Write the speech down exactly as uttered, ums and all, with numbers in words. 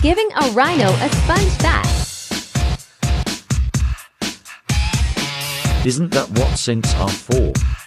giving a rhino a sponge bath. Isn't that what sinks are for?